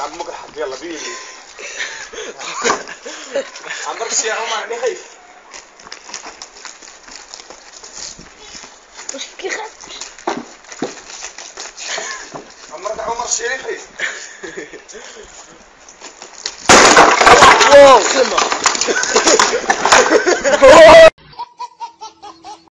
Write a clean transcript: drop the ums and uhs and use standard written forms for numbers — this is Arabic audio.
عمك الحاج يلا بيني عمرك شي يا عمر يعني خايف وش كيف عمرك عمر شي يعني خايف واو